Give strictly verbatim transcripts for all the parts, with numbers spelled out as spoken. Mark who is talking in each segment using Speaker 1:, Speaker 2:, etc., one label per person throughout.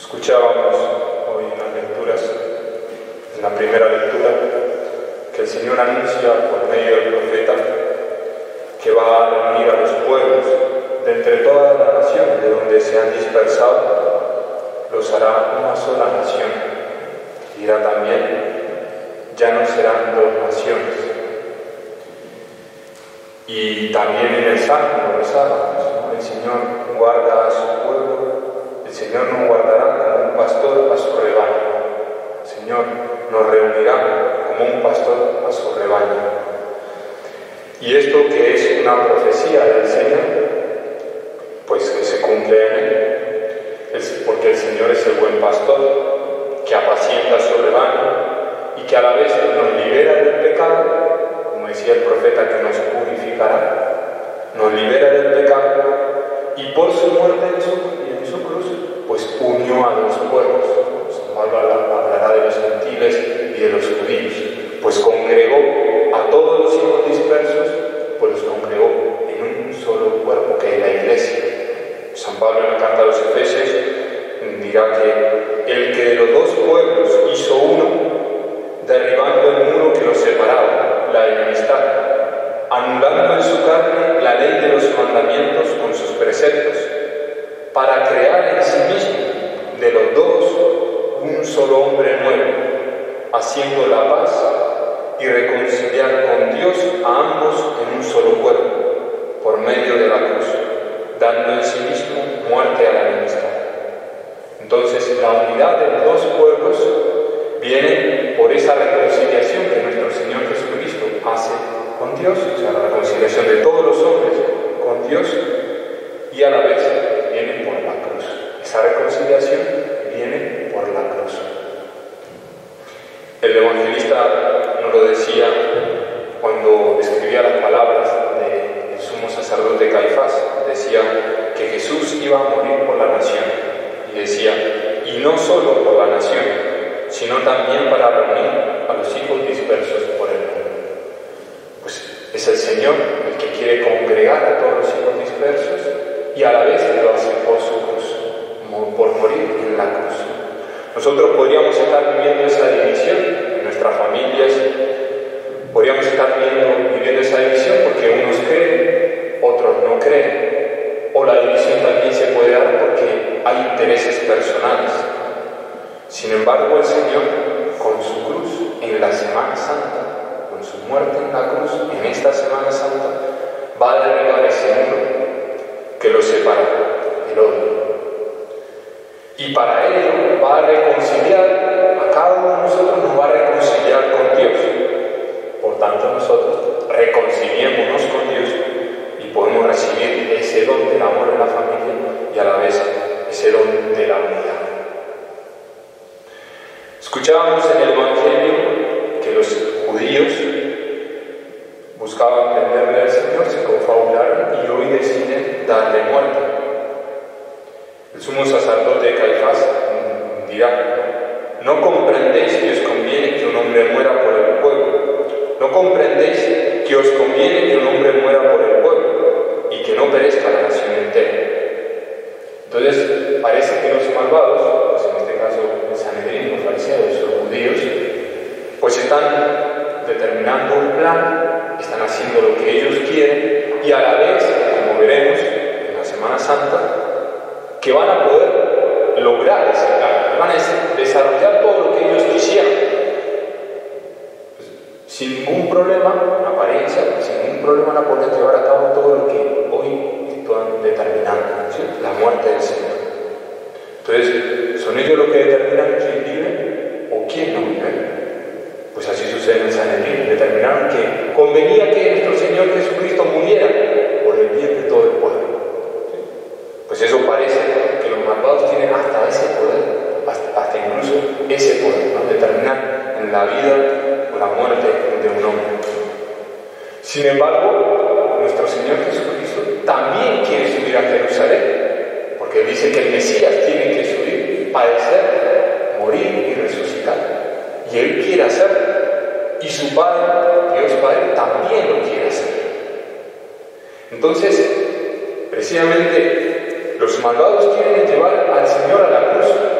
Speaker 1: Escuchábamos hoy en las lecturas, en la primera lectura, que el Señor anuncia por medio del profeta que va a reunir a los pueblos de entre todas las naciones de donde se han dispersado, los hará una sola nación. Dirá también, ya no serán dos naciones. Y también en el Salmo lo rezábamos, ¿no? El Señor guarda a su pueblo, el Señor nos guardará como un pastor a su rebaño. El Señor nos reunirá como un pastor a su rebaño. Y esto que es una profecía del Señor, pues que se cumple en Él, es porque el Señor es el buen pastor, que apacienta su rebaño y que a la vez nos libera del pecado, como decía el profeta, que nos purificará, nos libera del pecado, y por su muerte en su, y en su cruz, pues unió a los pueblos. San Pablo hablará de los gentiles y de los judíos, pues congregó a todos los hijos dispersos, pues los congregó en un solo cuerpo, que es la Iglesia. San Pablo en la carta a los Efesios dirá que el que de los dos pueblos hizo uno, derribando el muro que los separaba, la enemistad, anulando en su carne la ley de los mandamientos con sus preceptos, para crear en sí mismo de los dos un solo hombre nuevo, haciendo la paz y reconciliar con Dios a ambos en un solo cuerpo, por medio de la cruz, dando en sí mismo muerte a la enemistad. Entonces, la unidad de los dos pueblos viene por esa reconciliación que nuestro Señor Jesucristo hace con Dios, o sea, la reconciliación de todos los hombres con Dios, y a la vez viene por la cruz. Esa reconciliación viene por la cruz. El evangelista nos lo decía cuando escribía las palabras del sumo sacerdote Caifás. Decía que Jesús iba a morir por la nación, y decía, y no solo por la nación, sino también para reunir a los hijos dispersos por el mundo. Pues es el Señor el que quiere congregar a todos los hijos dispersos, y a la vez lo hace por su cruz, por morir en la cruz. Nosotros podríamos estar viviendo esa división en nuestras familias, podríamos estar viviendo, viviendo esa división porque unos creen, otros no creen, o la división también se puede dar porque hay intereses personales. Sin embargo, el Señor, con su cruz en la Semana Santa, con su muerte en la cruz, en esta Semana Santa, va a derribar ese muro que lo separa, el odio. Y para ello va a reconciliar, a cada uno de nosotros nos va a reconciliar con Dios. Por tanto, nosotros reconciliémonos con Dios y podemos recibir ese don del amor en la familia y a la vez ese don de la unidad. Escuchábamos en el Evangelio que los judíos buscaban prenderle al Señor, se confabularon y hoy deciden darle muerte. El sumo sacerdote Caifás dirá, no comprendéis que os conviene que un hombre muera por el pueblo, no comprendéis que os conviene que un hombre muera por el pueblo y que no perezca la nación entera. Entonces parece que los malvados, pues en este caso el Sanedrín, los fariseos, los judíos, pues están determinando un plan, están haciendo lo que ellos quieren y a la vez, como veremos en la Semana Santa, que van a poder lograr ese plan, van a desarrollar todo lo que ellos quisieran, pues, sin ningún problema, en apariencia, sin ningún problema van a poder llevar a cabo todo lo que hoy están determinando, ¿sí? La muerte del Señor. Entonces, ¿son ellos los que determinan quién vive o quién no vive? Pues así sucede en el Sanedrín, determinaron que convenía que nuestro Señor Jesucristo muriera por el bien de todo el pueblo. Pues eso parece que los malvados tienen hasta ese poder, hasta, hasta incluso ese poder, ¿no? Determinar en la vida o la muerte de un hombre. Sin embargo, nuestro Señor Jesucristo también quiere subir a Jerusalén, porque dice que el Mesías tiene que subir, padecer, morir y resucitar. Y Él quiere hacerlo. Y su Padre, Dios Padre, también lo quiere hacer. Entonces, precisamente, los malvados quieren llevar al Señor a la cruz,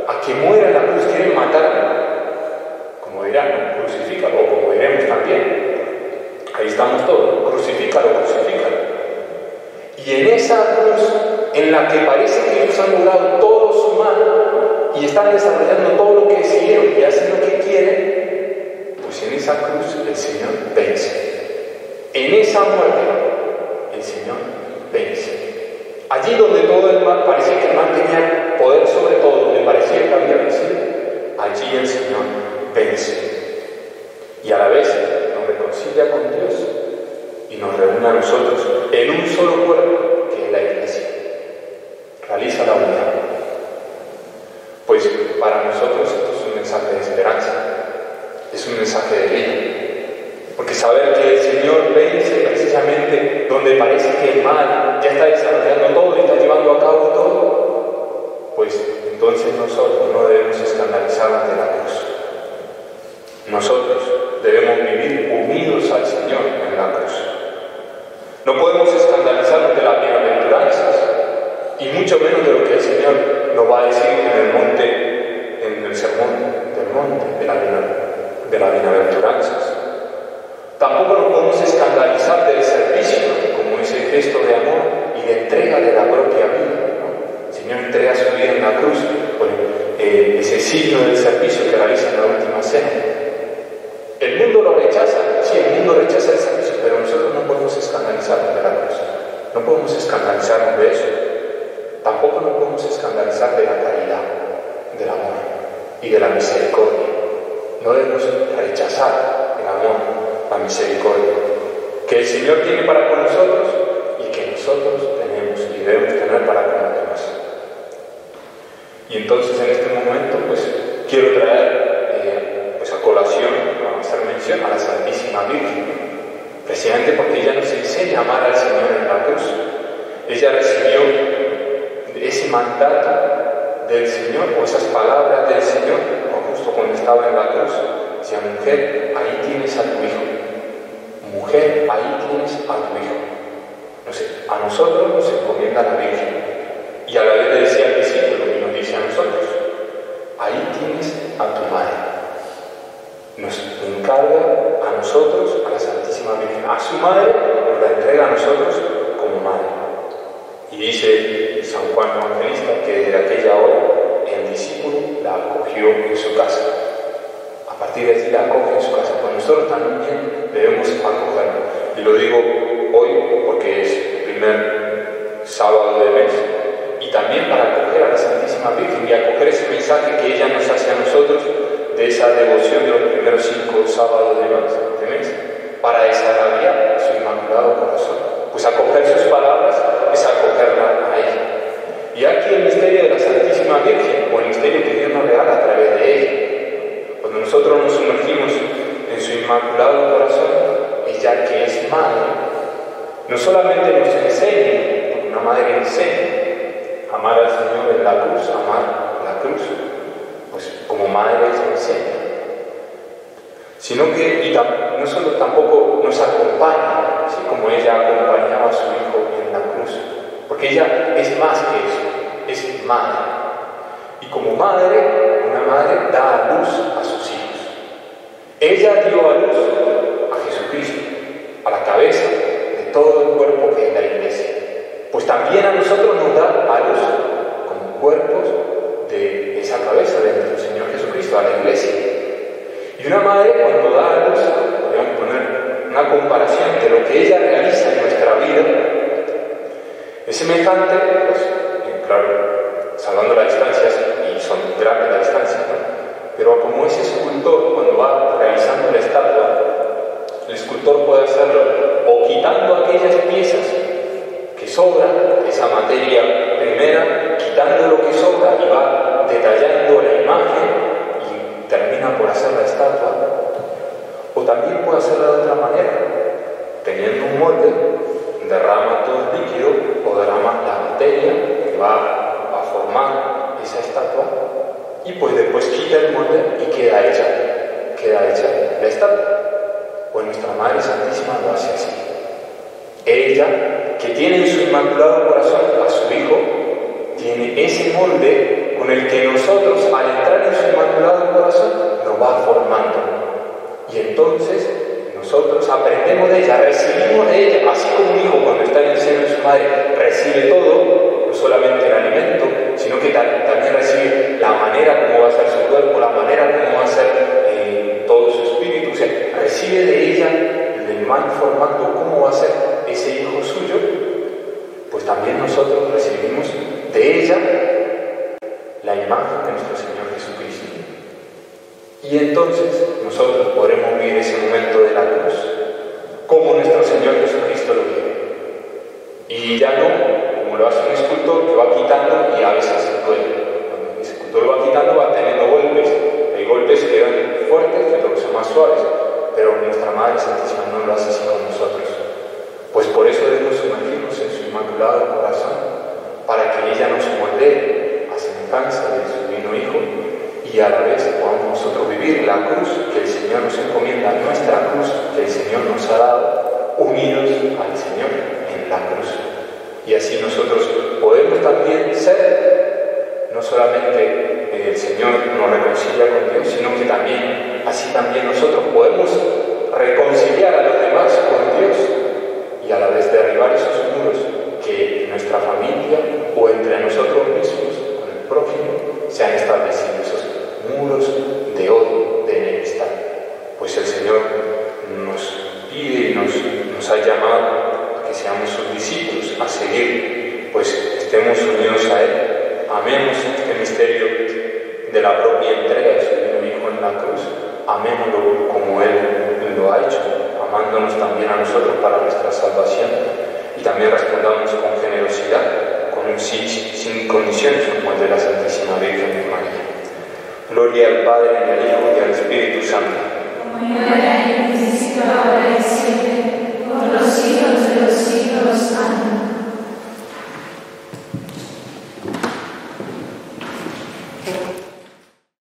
Speaker 1: a que muera en la cruz, quieren matarlo. Como dirán, crucifícalo, o como diremos también. Ahí estamos todos, crucifícalo, crucifícalo. Y en esa cruz, en la que parece que ellos han logrado todo su mal y están desarrollando todo lo que decidieron y hacen lo que quieren, pues en esa cruz el Señor vence. En esa muerte el Señor vence. Allí donde todo el mal, parecía que el mal tenía poder sobre todo, donde parecía que había vencido, allí el Señor vence. Y a la vez nos reconcilia con Dios y nos reúne a nosotros en un solo cuerpo, que es la Iglesia. Realiza la unidad. Pues para nosotros esto es un mensaje de esperanza, es un mensaje de vida. Porque saber que el Señor vence precisamente donde parece que el mal ya está desarrollando todo y está llevando a cabo todo, pues entonces nosotros no debemos escandalizarnos de la cruz. Nosotros debemos vivir unidos al Señor en la cruz. No podemos escandalizarnos de las bienaventuranzas y mucho menos de lo que el Señor nos va a decir en el monte, en el sermón del monte de las de la bienaventuranzas. Tampoco nos podemos escandalizar del servicio, como ese gesto de amor y de entrega de la propia vida, ¿no? El Señor entrega su vida en la cruz, bueno, eh, ese signo del servicio que realiza en la última cena. El mundo lo rechaza, sí, el mundo rechaza el servicio, pero nosotros no podemos escandalizarnos de la cruz, no podemos escandalizarnos de eso. Tampoco nos podemos escandalizar de la caridad, del amor y de la misericordia. No debemos rechazar el amor, la misericordia que el Señor tiene para con nosotros y que nosotros tenemos y debemos tener para con los demás. Y entonces en este momento pues quiero traer eh, pues a colación, a hacer mención a la Santísima Virgen, precisamente porque ella nos enseña a amar al Señor en la cruz. Ella recibió ese mandato del Señor, o esas palabras del Señor, justo cuando estaba en la cruz. Decía: mujer, ahí tienes a tu hijo. Mujer, ahí tienes a tu hijo. No sé, a nosotros nos encomienda la Virgen. Y a la vez le decía al discípulo, y nos dice a nosotros: ahí tienes a tu madre. Nos encarga a nosotros, a la Santísima Virgen, a su madre, nos la entrega a nosotros como madre. Y dice San Juan Evangelista que desde aquella hora el discípulo la acogió en su casa. A partir de allí la acoge en su casa. Pues nosotros también debemos acogerla. Y lo digo hoy porque es el primer sábado del mes. Y también para acoger a la Santísima Virgen y acoger ese mensaje que ella nos hace a nosotros de esa devoción de los primeros cinco sábados de mes, para desagraviar su Inmaculado Corazón. Pues acoger sus palabras es acogerla a ella. Y aquí el misterio de la Santísima Virgen, o el misterio que Dios nos regala a través de ella. Cuando nosotros nos sumergimos en su Inmaculado Corazón, ella que es madre, no solamente nos enseña, porque una madre enseña, amar al Señor en la cruz, amar la cruz, pues como madre ella enseña, sino que y tam, no solo tampoco nos acompaña, así como ella acompañaba a su hijo en la cruz, porque ella es más que eso, es madre. Y como madre, una madre da a luz a sus hijos. Ella dio a luz a Jesucristo, a la cabeza de todo el cuerpo que es la Iglesia. Pues también a nosotros nos da a luz como cuerpos de esa cabeza de nuestro Señor Jesucristo, a la Iglesia. Y una madre cuando da a luz, podemos poner una comparación de lo que ella realiza en nuestra vida, es semejante, pues, eh, claro, salvando las distancias, y son grandes las distancias, ¿no? Pero como ese escultor, cuando va realizando la estatua, el escultor puede hacerlo o quitando aquellas piezas que sobran, esa materia primera, quitando lo que sobra y va detallando la imagen y termina por hacer la estatua, o también puede hacerla de otra manera, teniendo un molde, derrama todo el líquido o derrama la materia que va a formar esa estatua y pues después quita el molde y queda hecha, queda hecha la estatua. Pues nuestra Madre Santísima lo hace así. Ella, que tiene en su Inmaculado Corazón a su Hijo, tiene ese molde con con el que nosotros, al entrar en su inmaculado corazón, nos va formando. Y entonces nosotros aprendemos de ella, recibimos de ella, así como un hijo cuando está en el seno de su madre recibe todo, no solamente el alimento, sino que también recibe la manera como va a ser su cuerpo, la manera como va a ser eh, todo su espíritu, o sea, recibe de ella, le va informando cómo va a ser ese hijo suyo. Pues también nosotros recibimos de ella la imagen de nuestro Señor Jesucristo. Y entonces nosotros podremos vivir ese momento de la cruz como nuestro Señor Jesucristo lo vive. Y ya no como lo hace un escultor que va quitando y a veces duele. Cuando el escultor va quitando va teniendo golpes. Hay golpes que quedan fuertes y otros son más suaves. Pero nuestra Madre Santísima no lo hace así con nosotros. Pues por eso debemos sumergirnos en su inmaculado corazón, para que ella nos moldee a semejanza de su divino Hijo, y a la vez podamos nosotros vivir la cruz que el Señor nos encomienda, nuestra cruz que el Señor nos ha dado, unidos al Señor en la cruz. Y así nosotros podemos también ser, no solamente el Señor nos reconcilia con Dios, sino que también, así también nosotros podemos reconciliar a los demás con Dios, y a la vez derribar esos muros que en nuestra familia o entre nosotros mismos, con el prójimo, se han establecido, esos muros de odio, de enemistad. Pues el Señor nos pide y nos, nos ha llamado a que seamos sus discípulos, a seguir, pues estemos unidos a Él, amemos este misterio de la propia entrega de su divino Hijo en la cruz, amémoslo como Él lo ha hecho, amándonos también a nosotros para nuestra salvación, y también respondamos con generosidad, con un sí sin condiciones, como el de la Santísima Virgen María. Gloria al Padre, y al Hijo, y al Espíritu Santo.
Speaker 2: Como era en el principio, ahora y siempre.